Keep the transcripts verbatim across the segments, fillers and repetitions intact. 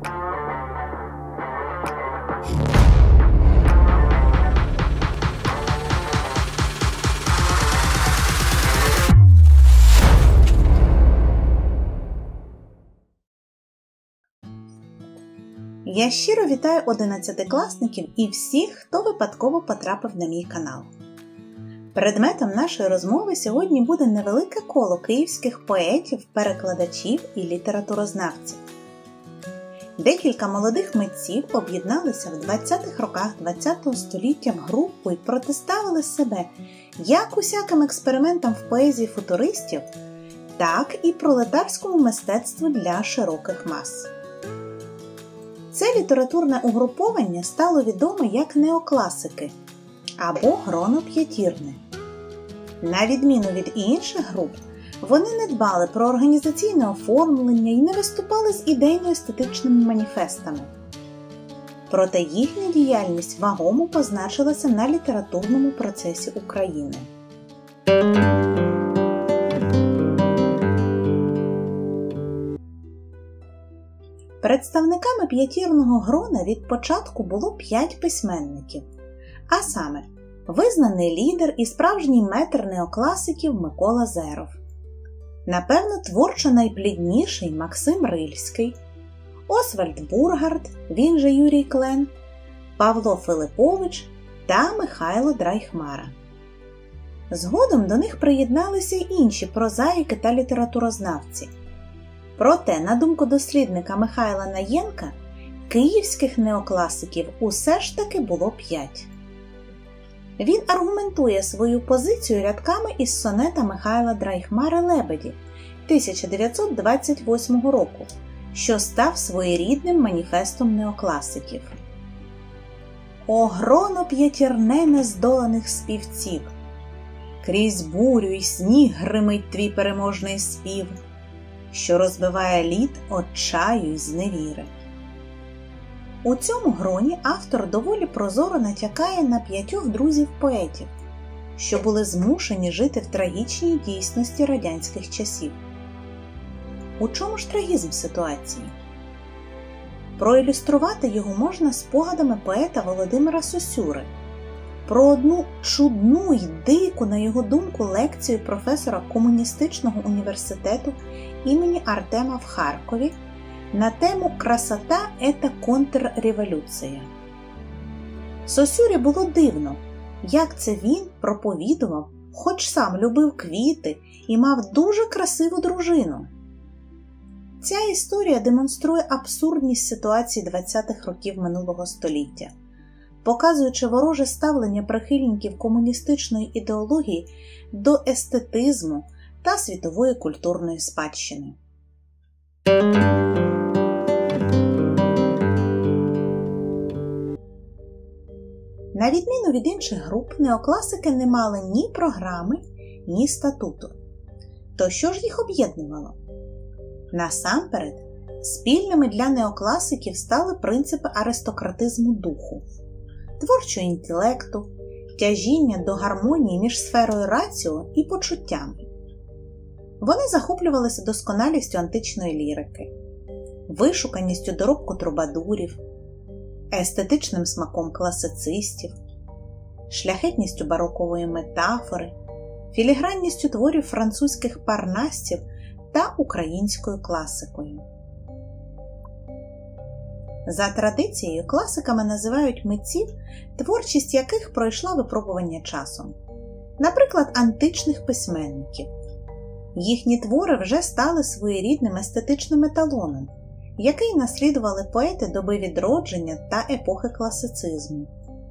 Я щиро вітаю одинадцятикласників і всіх, хто випадково потрапив на мій канал. Предметом нашої розмови сьогодні буде невелике коло київських поетів, перекладачів і літературознавців. Декілька молодих митців об'єдналися в двадцятих роках ХХ століття в групу і протиставили себе як усяким експериментам в поезії футуристів, так і пролетарському мистецтву для широких мас. Це літературне угруповання стало відоме як неокласики або гроно п'ятірне. На відміну від інших груп, вони не дбали про організаційне оформлення і не виступали з ідейно-естетичними маніфестами. Проте їхня діяльність вагомо позначилася на літературному процесі України. Представниками п'ятірного грона від початку було п'ять письменників, а саме визнаний лідер і справжній метр неокласиків Микола Зеров, напевно творчо найплідніший Максим Рильський, Освальд Бургард, він же Юрій Клен, Павло Филиппович та Михайло Драйхмара. Згодом до них приєдналися й інші прозаїки та літературознавці. Проте, на думку дослідника Михайла Наєнка, київських неокласиків усе ж таки було п'ять. Він аргументує свою позицію рядками із сонета Михайла Драйхмари «Лебеді» тисяча дев'ятсот двадцять восьмого року, що став своєрідним маніфестом неокласиків. «О гроно п'ятірне нездоланих співців! Крізь бурю й сніг гримить твій переможний спів, що розбиває лід отчаю й зневіри». У цьому гроні автор доволі прозоро натякає на п'ятьох друзів-поетів, що були змушені жити в трагічній дійсності радянських часів. У чому ж трагізм ситуації? Проілюструвати його можна спогадами поета Володимира Сосюри про одну чудну й дику, на його думку, лекцію професора комуністичного університету імені Артема в Харкові на тему «Красота – это контрреволюція». Сосюрі було дивно, як це він проповідував, хоч сам любив квіти і мав дуже красиву дружину. Ця історія демонструє абсурдність ситуації двадцятих років минулого століття, показуючи вороже ставлення прихильників комуністичної ідеології до естетизму та світової культурної спадщини. На відміну від інших груп, неокласики не мали ні програми, ні статуту. То що ж їх об'єднувало? Насамперед, спільними для неокласиків стали принципи аристократизму духу, творчого інтелекту, тяжіння до гармонії між сферою раціо і почуттями. Вони захоплювалися досконалістю античної лірики, вишуканістю доробку трубадурів, естетичним смаком класицистів, шляхетністю барокової метафори, філігранністю творів французьких парнасців та українською класикою. За традицією, класиками називають митців, творчість яких пройшла випробування часом. Наприклад, античних письменників. Їхні твори вже стали своєрідним естетичним еталоном, який наслідували поети доби відродження та епохи класицизму.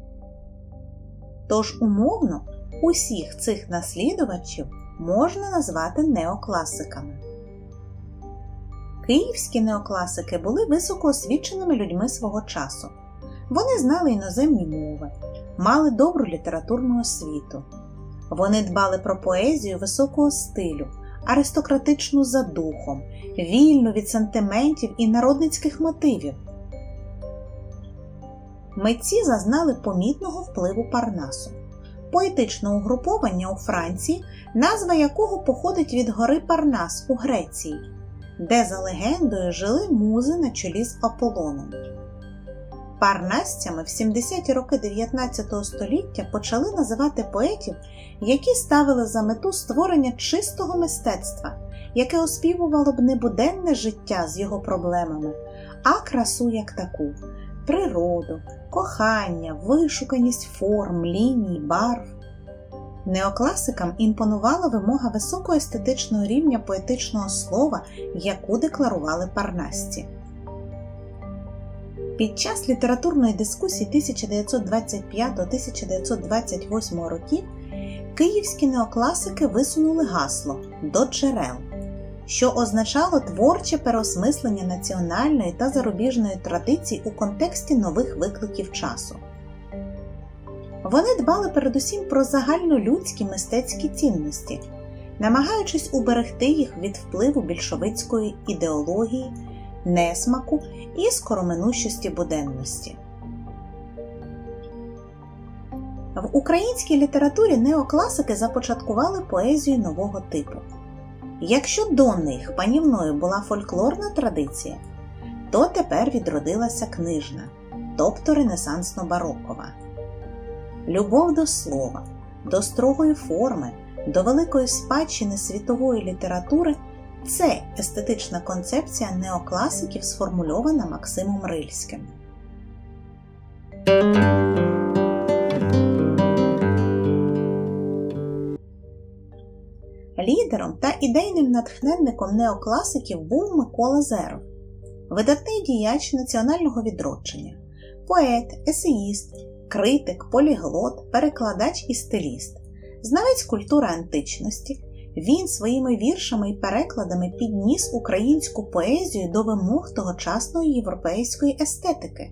Тож, умовно, усіх цих наслідувачів можна назвати неокласиками. Київські неокласики були високоосвіченими людьми свого часу. Вони знали іноземні мови, мали добру літературну освіту. Вони дбали про поезію високого стилю, аристократичну за духом, вільну від сантиментів і народницьких мотивів. Митці зазнали помітного впливу Парнасу, поетичного угруповання у Франції, назва якого походить від гори Парнас у Греції, де, за легендою, жили музи на чолі з Аполлоном. Парнасцями в сімдесяті роки дев'ятнадцятого століття почали називати поетів, які ставили за мету створення чистого мистецтва, яке оспівувало б не буденне життя з його проблемами, а красу як таку – природу, кохання, вишуканість форм, ліній, барв. Неокласикам імпонувала вимога високого естетичного рівня поетичного слова, яку декларували парнасці. Під час літературної дискусії тисяча дев'ятсот двадцять п'ятого - тисяча дев'ятсот двадцять восьмого років київські неокласики висунули гасло «До джерел», що означало творче переосмислення національної та зарубіжної традицій у контексті нових викликів часу. Вони дбали передусім про загальнолюдські мистецькі цінності, намагаючись уберегти їх від впливу більшовицької ідеології, несмаку і скороминущості буденності. В українській літературі неокласики започаткували поезію нового типу. Якщо до них панівною була фольклорна традиція, то тепер відродилася книжна, тобто ренесансно-барокова. Любов до слова, до строгої форми, до великої спадщини світової літератури – це естетична концепція неокласиків, сформульована Максимом Рильським. Лідером та ідейним натхненником неокласиків був Микола Зеров, видатний діяч національного відродження, поет, есеїст, критик, поліглот, перекладач і стиліст, знавець культури античності. Він своїми віршами і перекладами підніс українську поезію до вимог тогочасної європейської естетики.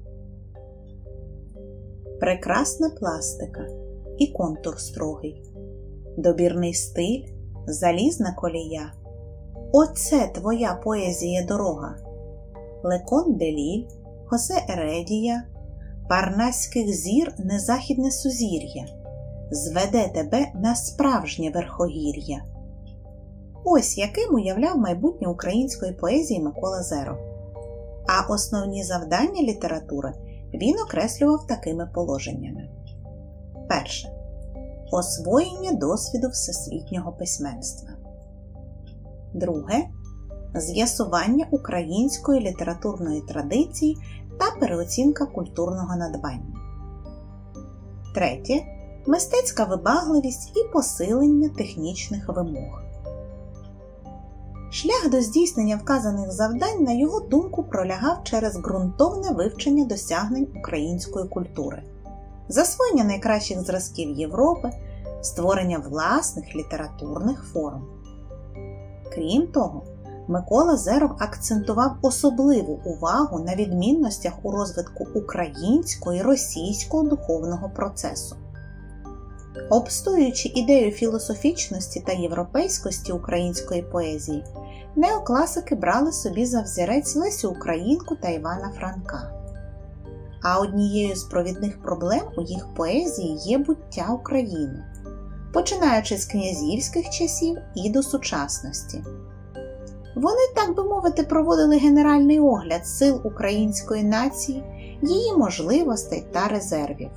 Прекрасна пластика і контур строгий, добірний стиль, залізна колія. Оце твоя поезія дорога. Лекон де Ліль, Хосе Ередія, Парнаських зір незахідне сузір'я, зведе тебе на справжнє верхогір'я. Ось яким уявляв майбутнє української поезії Микола Зеров. А основні завдання літератури він окреслював такими положеннями. Перше. Освоєння досвіду всесвітнього письменства. Друге. З'ясування української літературної традиції та переоцінка культурного надбання. Третє. Мистецька вибагливість і посилення технічних вимог. Шлях до здійснення вказаних завдань, на його думку, пролягав через ґрунтовне вивчення досягнень української культури, засвоєння найкращих зразків Європи, створення власних літературних форм. Крім того, Микола Зеров акцентував особливу увагу на відмінностях у розвитку українського і російського духовного процесу. Обстоюючи ідею філософічності та європейськості української поезії, неокласики брали собі за взірець Лесю Українку та Івана Франка. А однією з провідних проблем у їх поезії є буття України, починаючи з князівських часів і до сучасності. Вони, так би мовити, проводили генеральний огляд сил української нації, її можливостей та резервів.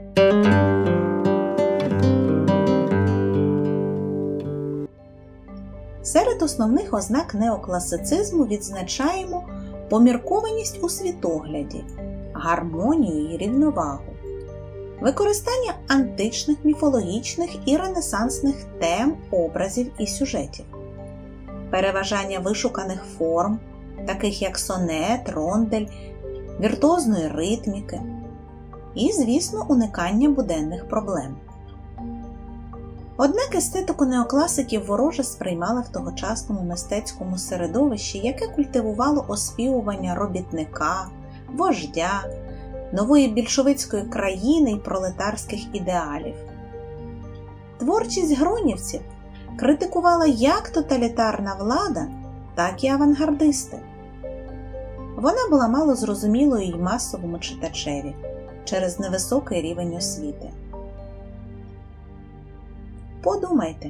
Серед основних ознак неокласицизму відзначаємо поміркованість у світогляді, гармонію і рівновагу, використання античних, міфологічних і ренесансних тем, образів і сюжетів, переважання вишуканих форм, таких як сонет, рондель, віртуозної ритміки і, звісно, уникання буденних проблем. Однак естетику неокласиків вороже сприймала в тогочасному мистецькому середовищі, яке культивувало оспівування робітника, вождя, нової більшовицької країни і пролетарських ідеалів. Творчість гронівців критикувала як тоталітарна влада, так і авангардисти. Вона була мало зрозумілою й масовому читачеві через невисокий рівень освіти. Подумайте,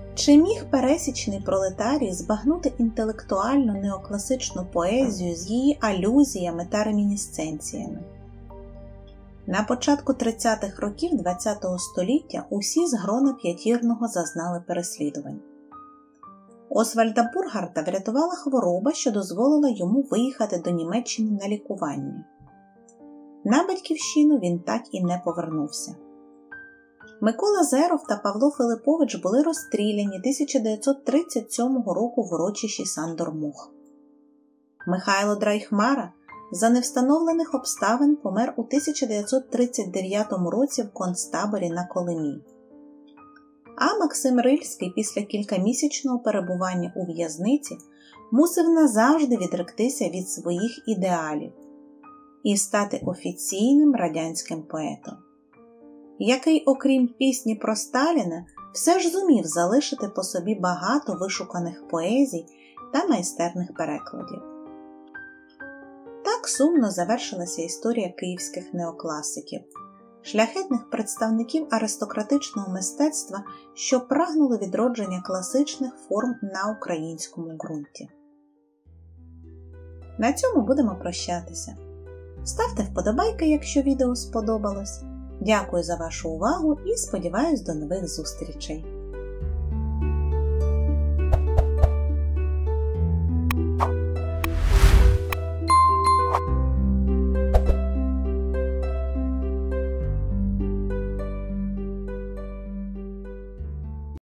Чи міг пересічний пролетарій збагнути інтелектуальну неокласичну поезію з її алюзіями та ремінісценціями? На початку тридцятих років ХХ століття усі з грона П'ятірного зазнали переслідувань. Освальда Бургарта врятувала хвороба, що дозволила йому виїхати до Німеччини на лікування. На батьківщину він так і не повернувся. Микола Зеров та Павло Филиппович були розстріляні тисяча дев'ятсот тридцять сьомого року в урочищі Сандор-Мох. Михайло Драйхмара за невстановлених обставин помер у тисяча дев'ятсот тридцять дев'ятому році в концтаборі на Колимі. А Максим Рильський після кількамісячного перебування у в'язниці мусив назавжди відректися від своїх ідеалів і стати офіційним радянським поетом, який, окрім пісні про Сталіна, все ж зумів залишити по собі багато вишуканих поезій та майстерних перекладів. Так сумно завершилася історія київських неокласиків, шляхетних представників аристократичного мистецтва, що прагнули відродження класичних форм на українському ґрунті. На цьому будемо прощатися. Ставте вподобайки, якщо відео сподобалось. Дякую за вашу увагу і сподіваюсь до нових зустрічей!